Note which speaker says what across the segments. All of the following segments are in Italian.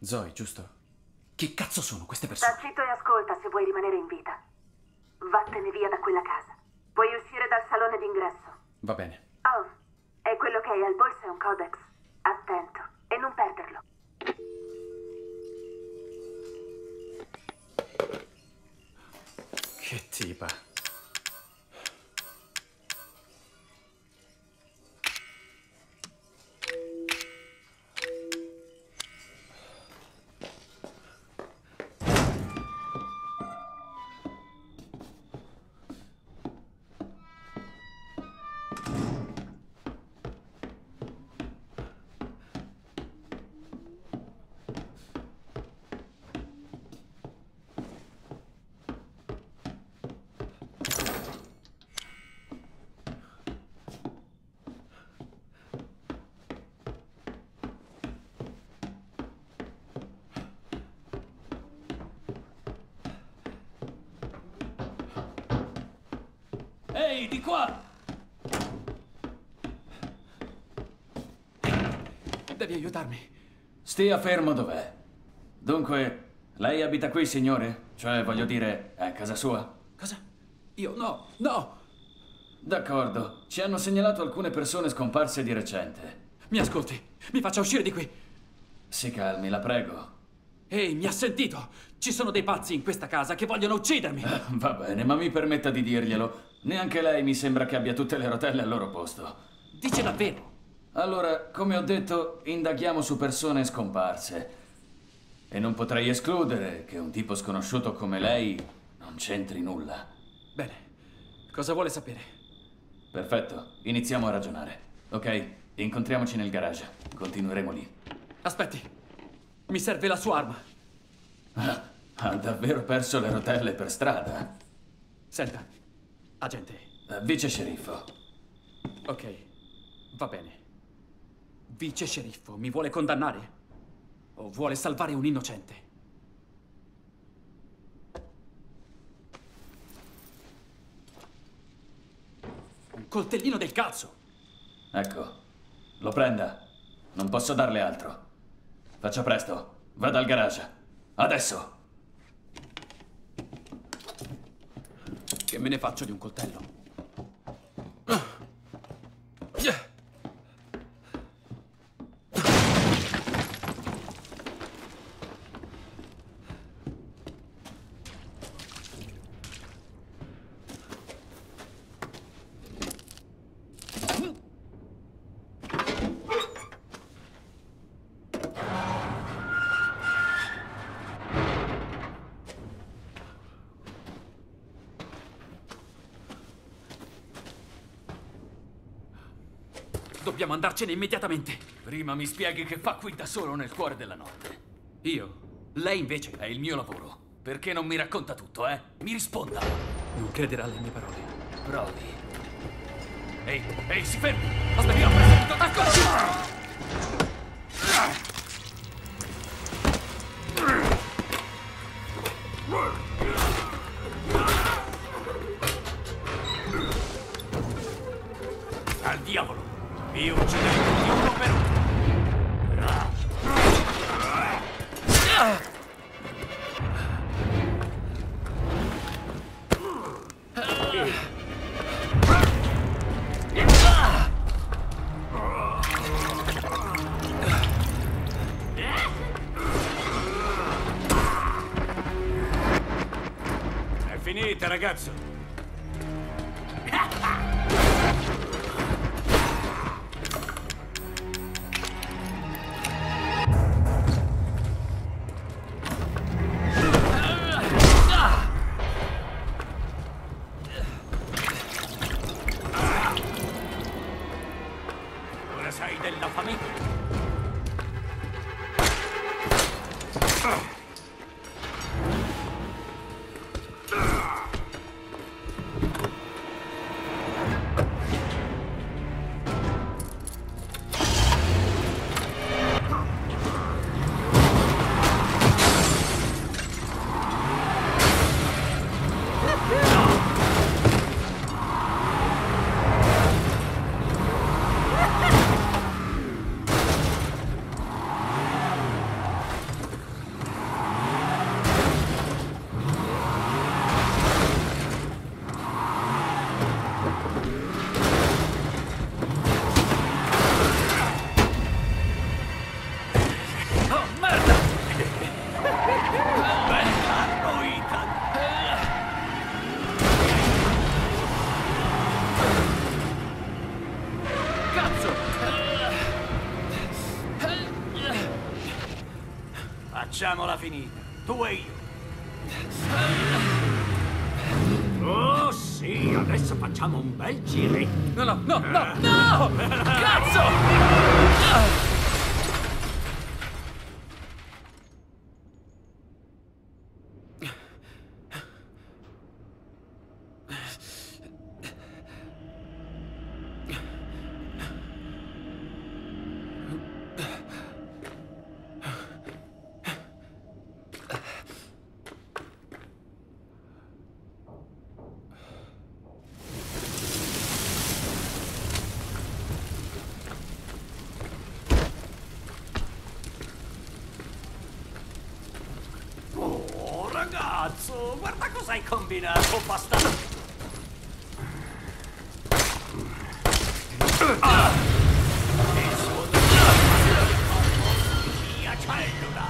Speaker 1: Zoe, giusto? Chi cazzo sono queste persone?
Speaker 2: Sta zitto e ascolta se vuoi rimanere in vita. Vattene via da quella casa. Puoi uscire dal salone d'ingresso.
Speaker 1: Va bene.
Speaker 2: Oh, e quello che hai al polso è un codex. Attento e non perderlo.
Speaker 1: Che tipa.
Speaker 3: Ehi, di qua!
Speaker 1: Devi aiutarmi.
Speaker 3: Stia fermo dov'è. Dunque, lei abita qui, signore? Cioè, voglio dire, è a casa sua?
Speaker 1: Cosa? Io? No, no!
Speaker 3: D'accordo. Ci hanno segnalato alcune persone scomparse di recente.
Speaker 1: Mi ascolti, mi faccia uscire di qui.
Speaker 3: Si calmi, la prego.
Speaker 1: Ehi, mi ha sentito? Ci sono dei pazzi in questa casa che vogliono uccidermi.
Speaker 3: Va bene, ma mi permetta di dirglielo. Neanche lei mi sembra che abbia tutte le rotelle al loro posto.
Speaker 1: Dice davvero?
Speaker 3: Allora, come ho detto, indaghiamo su persone scomparse. E non potrei escludere che un tipo sconosciuto come lei non c'entri nulla.
Speaker 1: Bene, cosa vuole sapere?
Speaker 3: Perfetto, iniziamo a ragionare. Ok, incontriamoci nel garage. Continueremo lì.
Speaker 1: Aspetti, mi serve la sua arma.
Speaker 3: Ha davvero perso le rotelle per strada?
Speaker 1: Senta, agente.
Speaker 3: Vice sceriffo.
Speaker 1: Ok, va bene. Vice sceriffo, mi vuole condannare? O vuole salvare un innocente? Un coltellino del cazzo!
Speaker 3: Ecco, lo prenda. Non posso darle altro. Faccia presto, vada al garage. Adesso!
Speaker 1: Che me ne faccio di un coltello? Dobbiamo andarcene immediatamente.
Speaker 3: Prima mi spieghi che fa qui da solo nel cuore della notte.
Speaker 1: Io? Lei invece?
Speaker 3: È il mio lavoro. Perché non mi racconta tutto, eh? Mi risponda.
Speaker 1: Non crederà alle mie parole.
Speaker 3: Provi. Ehi, si fermi!
Speaker 1: Aspetta, io ho preso tutto d'accordo!
Speaker 3: Al diavolo! Io ucciderei tutti uno per uno! È finita, ragazzo! Ora sai della famiglia?
Speaker 4: Facciamola finita, tu e io. Oh sì, adesso facciamo un bel giretto.
Speaker 1: No, no, no, no, no! Cazzo!
Speaker 4: Oh, ragazzo, guarda cosa hai combinato, bastardo. Il suo via cellula.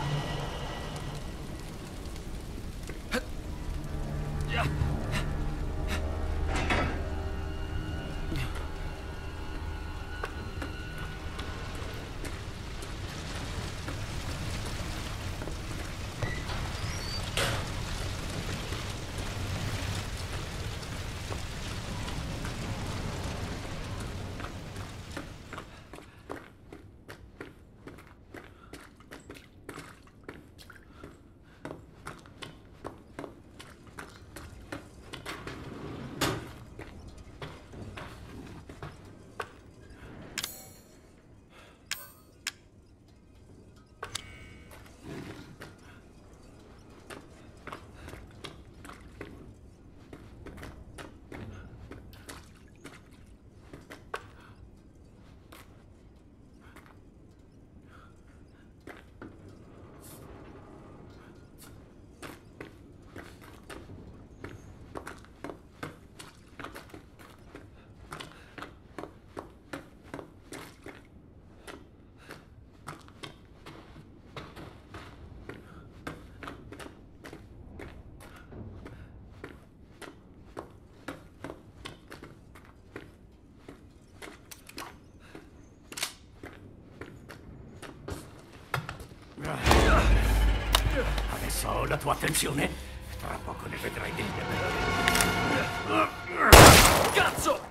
Speaker 4: Adesso ho la tua attenzione. Tra poco ne vedrai delle belle.
Speaker 1: Cazzo!